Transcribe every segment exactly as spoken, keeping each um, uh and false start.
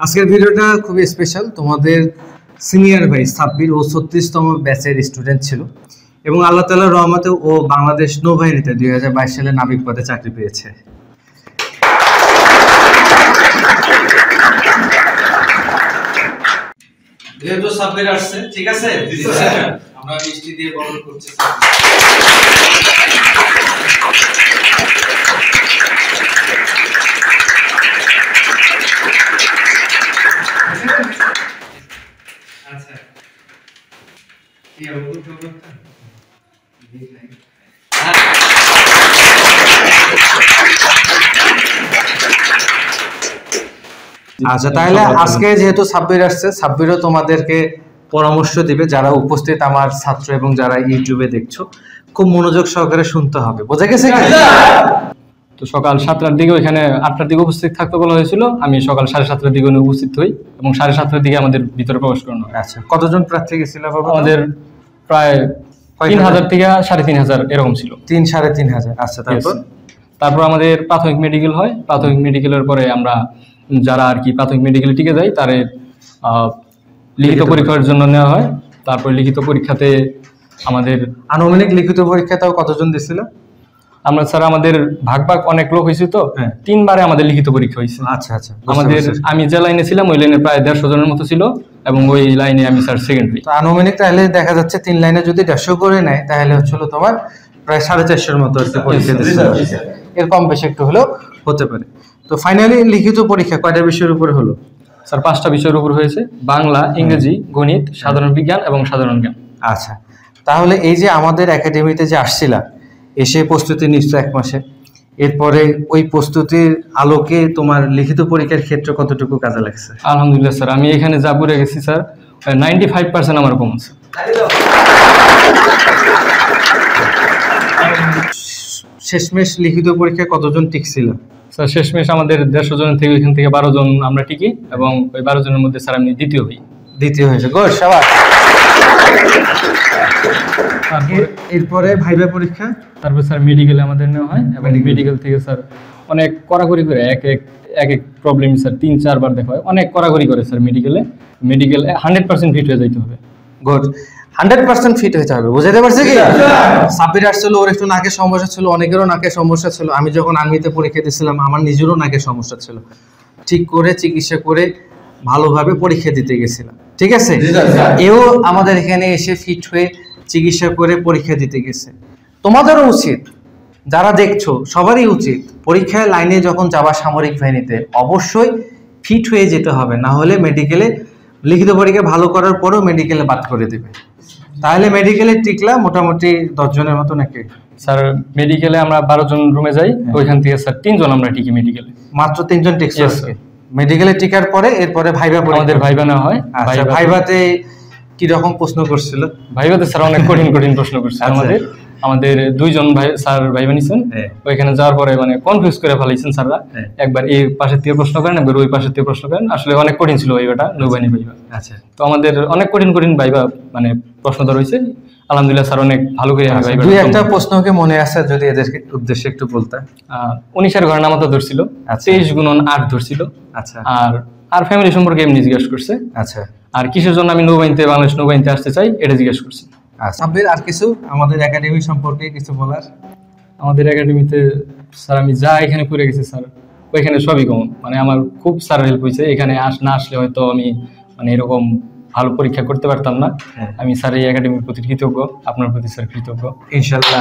আজকের ভিডিওটা খুবই স্পেশাল। তোমাদের সিনিয়র ভাই সাব্বির ও ছত্রিশতম ব্যাচের স্টুডেন্ট ছিল এবং আল্লাহ তাআলার রহমতে ও বাংলাদেশ নৌবাহিনীতে দুই হাজার বাইশ সালে নাবিক পদে চাকরি পেয়েছে। যেহেতু সাব্বির আসছে, ঠিক আছে, আমরা মিষ্টি দিয়ে বরণ করছি। আচ্ছা কি অবস্থা অবস্থা দেখাই। আচ্ছা তাহলে আজকে যেহেতু সাব্বির আসছে, সাব্বিরও তোমাদেরকে পরামর্শ দিবে। যারা উপস্থিত আমার ছাত্র এবং যারা ইউটিউবে দেখছো, খুব মনোযোগ সহকারে শুনতে হবে। বোঝা গেছে? তো সকাল সাতটার দিকে ওইখানে আটটার দিকে উপস্থিত থাকতে বলা হয়েছিল। আমি সকাল সাড়ে সাতটার দিকে উপস্থিত হই এবং সাড়ে সাতটার দিকে আমাদের ভিতরে প্রবেশ করানো হয়। আচ্ছা কতজন প্রার্থী গেছিল? আমাদের প্রায় তিন হাজার থেকে সাড়ে তিন হাজার এরকম ছিল। তিন সাড়ে তিন হাজার আচ্ছা তারপর তারপর আমাদের প্রাথমিক মেডিকেল হয়। প্রাথমিক মেডিকেলের পরে আমরা যারা আর কি প্রাথমিক মেডিকেলে টিকে যায় তাদের লিখিত পরীক্ষার জন্য নেওয়া হয়। তারপর লিখিত পরীক্ষাতে আমাদের আনুমানিক লিখিত পরীক্ষাটাও কতজন দিছিল? আমরা স্যার আমাদের ভাগ ভাগ অনেক লোক হয়েছে, তো তিনবারে আমাদের লিখিত পরীক্ষা হয়েছে। আচ্ছা আচ্ছা আমাদের আমি যে লাইনে ছিলাম ওই লাইনে প্রায় দেড়শো জনের মতো ছিল এবং ওই লাইনে আমি স্যার সেকেন্ড হই। তো আনুমানিক তাহলে দেখা যাচ্ছে তিন লাইনে যদি দেড়শো করে নেয় তাহলে হচ্ছিল তোমার প্রায় সাড়ে চারশোর মতো পরীক্ষা দিচ্ছে। এর কম বেশি একটু হলেও হতে পারে। তো ফাইনালি লিখিত পরীক্ষা কয়টা বিষয়ের উপরে হলো? স্যার পাঁচটা বিষয়ের উপর হয়েছে, বাংলা, ইংরেজি, গণিত, সাধারণ বিজ্ঞান এবং সাধারণ জ্ঞান। আচ্ছা তাহলে এই যে আমাদের একাডেমিতে যে আসছিলা, এসে প্রস্তুতি নিশ্চয় এক মাসে, এরপরে ওই প্রস্তুতির আলোকে তোমার লিখিত পরীক্ষার ক্ষেত্রে কতটুকু কাজে লাগছে? আলহামদুলিল্লাহ স্যার, আমি এখানে যা পড়ে গেছি স্যার নাইনটি ফাইভ পার্সেন্ট আমার কমছে। শেষমেশ লিখিত পরীক্ষায় কতজন টিকছিল? স্যার শেষমেশ আমাদের দেড়শো জন থেকে ওইখান থেকে বারো জন আমরা টিকি এবং ওই বারো জনের মধ্যে স্যার আমি দ্বিতীয় হই। দ্বিতীয় হয়েছে, গুড, শাবাশ। এরপরে ভাইভা পরীক্ষা, তারপর স্যার মেডিকেলে আমাদের নেওয়া হয় এবং মেডিকেল থেকে স্যার অনেক কড়াকড়ি করে এক এক এক এক প্রবলেম স্যার তিন চারবার দেখা হয়, অনেক কড়াকড়ি করে স্যার মেডিকেলে। মেডিকেল হান্ড্রেড পার্সেন্ট ফিট হয়ে যাইতে হবে। গুড, হান্ড্রেড পার্সেন্ট ফিট হতে হবে। বুঝাতে পারছি কি? সাব্বির আসছিল, ওর একটু নাকের সমস্যা ছিল, অনেকেরও নাকের সমস্যা ছিল। আমি যখন আর্মিতে পরীক্ষা দিয়েছিলাম আমার নিজেরও নাকের সমস্যা ছিল। ঠিক করে চিকিৎসা করে ভালোভাবে পরীক্ষা দিতে গেছিলাম, ঠিক আছে? এও আমাদের এখানে এসে ফিট হয়ে চিকিৎসা করে পরীক্ষা দিতে গেছে। তোমাদেরও উচিত, যারা দেখছো সবারই উচিত পরীক্ষায় লাইনে যখন যাবা সামরিক বাহিনীতে অবশ্যই ফিট হয়ে যেতে হবে, না হলে মেডিকেলে লিখিত পরীক্ষা ভালো করার পরেও মেডিকেলে বাদ করে দেবে। তাহলে মেডিকেলে টিকলা মোটামুটি দশ জনের মতো নাকি? স্যার মেডিকেলে আমরা বারো জন রুমে যাই, ওইখান থেকে স্যার তিনজন আমরা টিকি মেডিকেলে। মাত্র তিনজন টিকছে আজকে মেডিকেলে টিকার পরে? এরপরে ভাইভা, আমাদের ভাইভা নেওয়া হয়। আচ্ছা ভাইভাতে কি রকম প্রশ্ন করছিল? ভাইভাতে স্যার অনেক কঠিন কঠিন প্রশ্ন করছিল আমাদের। আমাদের দুইজন ভাই স্যার ভাইভা নিছেন, ওইখানে যাওয়ার পরে মানে কনফিউজ করে ফেলাইছেন স্যাররা। একবার এই পাশের থেকে প্রশ্ন করেন, একবার ওই পাশের থেকে প্রশ্ন করেন। আসলে অনেক কঠিন ছিল ভাইভাটা, নৌবাহিনী ভাইভা। আচ্ছা তো আমাদের অনেক কঠিন কঠিন ভাইভা মানে প্রশ্ন ধরা হয়েছে। আলহামদুলিল্লাহ স্যার অনেক ভালো করে ভাইভা। দুই একটা প্রশ্নকে মনে আছে যদি এদেরকে উদ্দেশ্যে একটু বলতে? উনিশের ঘর নামাতে ধরছিল, তেইশ গুণন আট ধরছিল। আচ্ছা আর আর ফ্যামিলি সম্পর্কে এমনি জিজ্ঞেস করছে। আচ্ছা আর কিসের জন্য আমি নৌবাহিনীতে বাংলাদেশ নৌবাহিনীতে আসতে চাই এটা জিজ্ঞেস করছি। সাব্বির আর কিছু আমাদের একাডেমি সম্পর্কে কিছু বলার? আমাদের একাডেমিতে স্যার আমি যা এখানে করে গেছি স্যার ওইখানে সবই কমন, মানে আমার খুব স্যার হেল্প হয়েছে। এখানে আস না আসলে হয়তো আমি মানে এরকম ভালো পরীক্ষা করতে পারতাম না। আমি স্যার এই একাডেমির প্রতি কৃতজ্ঞ, আপনার প্রতি স্যার কৃতজ্ঞ ইনশাল্লাহ।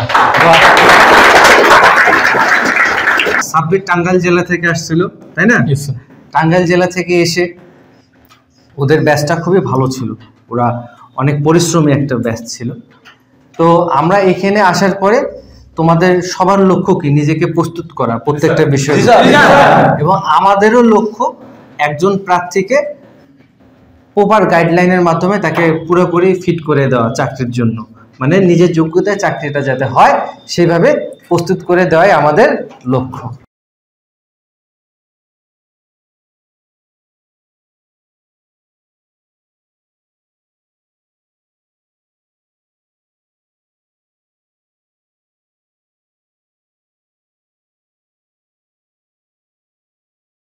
সাব্বির টাঙ্গাইল জেলা থেকে আসছিল তাই না? টাঙ্গাইল জেলা থেকে এসে ওদের ব্যাচটা খুবই ভালো ছিল, ওরা অনেক পরিশ্রমী একটা ব্যাচ ছিল। তো আমরা এখানে আসার পরে তোমাদের সবার লক্ষ্য কি? নিজেকে প্রস্তুত করা প্রত্যেকটা বিষয়, এবং আমাদেরও লক্ষ্য একজন প্রার্থীকে প্রপার গাইডলাইনের মাধ্যমে তাকে পুরোপুরি ফিট করে দেওয়া চাকরির জন্য, মানে নিজের যোগ্যতায় চাকরিটা যাতে হয় সেইভাবে প্রস্তুত করে দেওয়াই আমাদের লক্ষ্য।